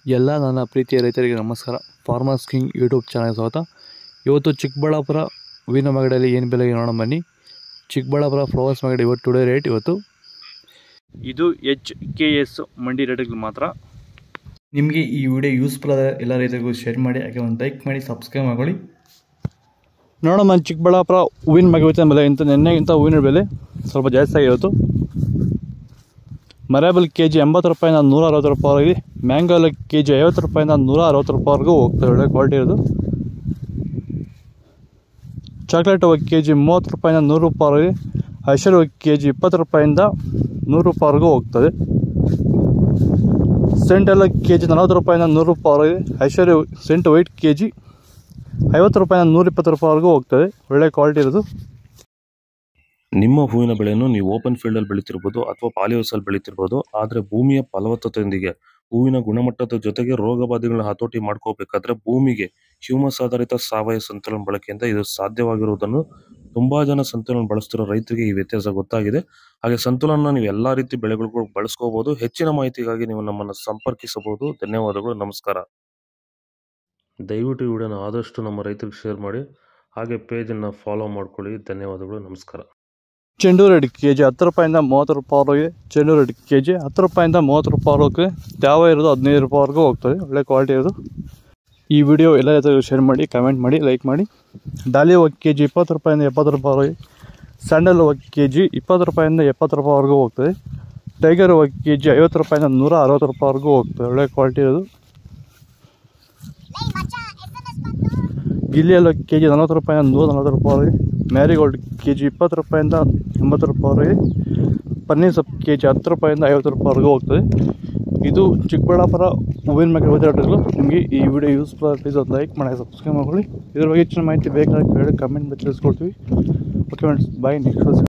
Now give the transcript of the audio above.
ಎಲ್ಲ ನನ್ನ ಪ್ರೀತಿಯ ರೈತರಿಗೆ ನಮಸ್ಕಾರ. ಫಾರ್ಮರ್ಸ್ ಕಿಂಗ್ ಯೂಟ್ಯೂಬ್ ಚಾನಲ್ಗೆ ಸ್ವಾಗತ. ಇವತ್ತು ಚಿಕ್ಕಬಳ್ಳಾಪುರ ಹೂವಿನ ಮಾರ್ಕೆಟಲ್ಲಿ ಏನು ಬೆಲೆಗೆ ನೋಡೋಣ ಬನ್ನಿ. ಚಿಕ್ಕಬಳ್ಳಾಪುರ ಫ್ಲವರ್ಸ್ ಮಾರ್ಕೆಟ್ ಇವತ್ತು ಟುಡೇ ರೇಟ್ ಇವತ್ತು ಇದು HKS ಮಂಡಿ ರೇಟ್ಗೆ ಮಾತ್ರ. ನಿಮಗೆ ಈ ವಿಡಿಯೋ ಯೂಸ್ಫುಲ್ ಆದ ಎಲ್ಲ ರೈತರಿಗೂ ಶೇರ್ ಮಾಡಿ, ಹಾಗೆ ಒಂದು ಲೈಕ್ ಮಾಡಿ, ಸಬ್ಸ್ಕ್ರೈಬ್ ಮಾಡ್ಕೊಳ್ಳಿ. ನೋಡೋಣ ಚಿಕ್ಕಬಳ್ಳಾಪುರ ಹೂವಿನ ಮಾರ್ಕೆಟ್ ಬೆಲೆ ಇಂಥ ನೆನ್ನೆಗಿಂತ ಹೂವಿನ ಬೆಲೆ ಸ್ವಲ್ಪ ಜಾಸ್ತಿ ಆಗಿತ್ತು. ಮರೇಬಲ್ ಕೆಜಿ 80 ರೂಪಾಯಿಂದ 160 ರೂಪಾಯಿ, ಮ್ಯಾಂಗೋ ಎಲ್ಲ ಕೆಜಿ 50 ರೂಪಾಯಿಂದ 160 ರೂಪಾಯಿವರೆಗೂ ಹೋಗ್ತದೆ. ಒಳ್ಳೆ ಕ್ವಾಲಿಟಿ ಇರೋದು. ಚಾಕ್ಲೇಟ್ ಹೋಗಿ ಕೆಜಿ 30 ರೂಪಾಯಿಂದ 100 ರೂಪಾಯಿ, ಐಶ್ವರ್ಯ ಹೋಗಿ ಕೆಜಿ 20 ರೂಪಾಯಿಂದ 100 ರೂಪಾಯಿವರೆಗೂ ಹೋಗ್ತದೆ. ಸೆಂಟ್ ಎಲ್ಲ ಕೆಜಿ 40 ರೂಪಾಯಿಂದ 100 ರೂಪಾಯಿ, ಐಶ್ವರ್ಯ ಸೆಂಟ್ ವೈಟ್ ಕೆಜಿ 50 ರೂಪಾಯಿಂದ 120 ರೂಪಾಯಿವರೆಗೂ ಹೋಗ್ತದೆ. ಒಳ್ಳೆ ಕ್ವಾಲಿಟಿ ಇರೋದು. ನಿಮ್ಮ ಹೂವಿನ ಬೆಳೆಯನ್ನು ನೀವು ಓಪನ್ ಫೀಲ್ಡಲ್ಲಿ ಬೆಳೀತಿರ್ಬೋದು ಅಥವಾ ಪಾಲಿ ಹೌಸಲ್ಲಿ ಬೆಳೀತಿರ್ಬೋದು. ಆದರೆ ಭೂಮಿಯ ಫಲವತ್ತತೆಯೊಂದಿಗೆ ಹೂವಿನ ಗುಣಮಟ್ಟದ ಜೊತೆಗೆ ರೋಗ ಬಾಧೆಗಳನ್ನ ಹತೋಟಿ ಮಾಡ್ಕೋಬೇಕಾದ್ರೆ ಭೂಮಿಗೆ ಹ್ಯೂಮಸ್ ಆಧಾರಿತ ಸಾವಯವ ಸಂತುಲನ ಬಳಕೆಯಿಂದ ಇದು ಸಾಧ್ಯವಾಗಿರುವುದನ್ನು ತುಂಬಾ ಜನ ಸಂತುಲನ ಬಳಸ್ತಿರೋ ರೈತರಿಗೆ ಈ ವ್ಯತ್ಯಾಸ ಗೊತ್ತಾಗಿದೆ. ಹಾಗೆ ಸಂತುಲನ ನೀವು ಎಲ್ಲಾ ರೀತಿ ಬೆಳೆಗಳಿಗೂ ಬಳಸ್ಕೋಬಹುದು. ಹೆಚ್ಚಿನ ಮಾಹಿತಿಗಾಗಿ ನೀವು ನಮ್ಮನ್ನು ಸಂಪರ್ಕಿಸಬಹುದು. ಧನ್ಯವಾದಗಳು, ನಮಸ್ಕಾರ. ದಯವಿಟ್ಟು ಈ ವಿಡಿಯೋನ ಆದಷ್ಟು ನಮ್ಮ ರೈತರಿಗೆ ಶೇರ್ ಮಾಡಿ, ಹಾಗೆ ಪೇಜನ್ನು ಫಾಲೋ ಮಾಡ್ಕೊಳ್ಳಿ. ಧನ್ಯವಾದಗಳು, ನಮಸ್ಕಾರ. ಚೆಂಡು ರೇಟ್ ಕೆಜಿ 10 ರೂಪಾಯಿಂದ 30 ರೂಪಾಯಿವರೆಗೆ, ಚೆಂಡು ರೇಟ್ ಕೆಜಿ 10 ರೂಪಾಯಿಂದ 30 ರೂಪಾಯಿವರೆಗೆ, ತ್ಯಾವ ಇರೋದು 15 ರೂಪಾಯಿವರೆಗೂ ಹೋಗ್ತದೆ. ಒಳ್ಳೆ ಕ್ವಾಲಿಟಿ ಇರೋದು. ಈ ವಿಡಿಯೋ ಎಲ್ಲ ರೈತರಿಗೂ ಶೇರ್ ಮಾಡಿ, ಕಮೆಂಟ್ ಮಾಡಿ, ಲೈಕ್ ಮಾಡಿ. ಡಾಲಿ ಹೋಗಿ ಕೆಜಿ 20 ರೂಪಾಯಿಂದ 70 ರೂಪಾಯಿವರೆಗೆ, ಸ್ಯಾಂಡಲ್ ಹೋಗಿ ಕೆಜಿ 20 ರೂಪಾಯಿಂದ 70 ರೂಪಾಯಿವರೆಗೂ ಹೋಗ್ತದೆ. ಟೈಗರ್ ಹೋಗಿ ಕೆಜಿ 50 ರೂಪಾಯಿಂದ 160 ರೂಪಾಯಿವರೆಗೂ ಹೋಗ್ತದೆ. ಒಳ್ಳೆ ಕ್ವಾಲಿಟಿ ಇರೋದು. ಗಿಲ್ಲಿಯಲ್ಲಿ ಕೆಜಿ 40 ರೂಪಾಯಿಂದ 140 ರೂಪಾಯಿವರೆಗೆ, ಮ್ಯಾರಿಗೋಲ್ಡ್ ಕೆಜಿ 20 ರೂಪಾಯಿಂದ 80 ರೂಪಾಯಿವರೆಗೆ, ಪನ್ನೀರ್ ಸೊಪ್ಪು ಕೆಜಿ 10 ರೂಪಾಯಿಂದ 50 ರೂಪಾಯಿವರೆಗೂ ಹೋಗ್ತದೆ. ಇದು ಚಿಕ್ಕಬಳ್ಳಾಪುರ ಹೂವಿನ ಮಾರ್ಕೆಟ್ ರೇಟ್ಗಳು. ನಿಮಗೆ ಈ ವಿಡಿಯೋ ಯೂಸ್ಫುಲ್ ಪ್ಲೀಸ್ ಒಂದು ಲೈಕ್ ಮಾಡಿ, ಸಬ್ಸ್ಕ್ರೈಬ್ ಮಾಡ್ಕೊಳ್ಳಿ. ಇದ್ರ ಬಗ್ಗೆ ಹೆಚ್ಚಿನ ಮಾಹಿತಿ ಬೇಕಾದ್ರೆ ಕಮೆಂಟ್ ಮಾಡಿ ತಿಳಿಸ್ಕೊಡ್ತೀವಿ. Okay friends, bye. ನೆಕ್ಸ್ಟ್